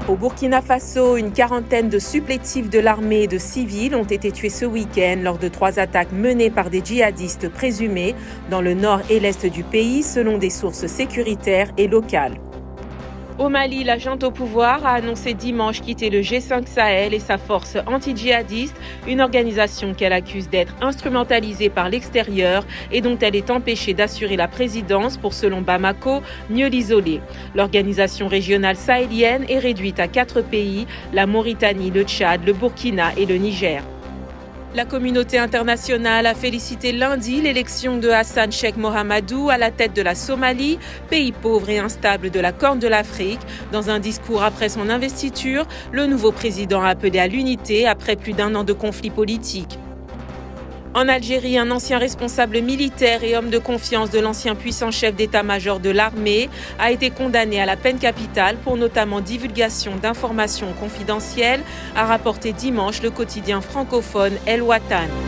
Au Burkina Faso, une quarantaine de supplétifs de l'armée et de civils ont été tués ce week-end lors de 3 attaques menées par des djihadistes présumés dans le nord et l'est du pays, selon des sources sécuritaires et locales. Au Mali, la junte au pouvoir a annoncé dimanche quitter le G5 Sahel et sa force anti-djihadiste, une organisation qu'elle accuse d'être instrumentalisée par l'extérieur et dont elle est empêchée d'assurer la présidence pour, selon Bamako, mieux l'isoler. L'organisation régionale sahélienne est réduite à 4 pays, la Mauritanie, le Tchad, le Burkina et le Niger. La communauté internationale a félicité lundi l'élection de Hassan Sheikh Mohamedou à la tête de la Somalie, pays pauvre et instable de la Corne de l'Afrique. Dans un discours après son investiture, le nouveau président a appelé à l'unité après plus d'1 an de conflit politique. En Algérie, un ancien responsable militaire et homme de confiance de l'ancien puissant chef d'état-major de l'armée a été condamné à la peine capitale pour notamment divulgation d'informations confidentielles, a rapporté dimanche le quotidien francophone El Watan.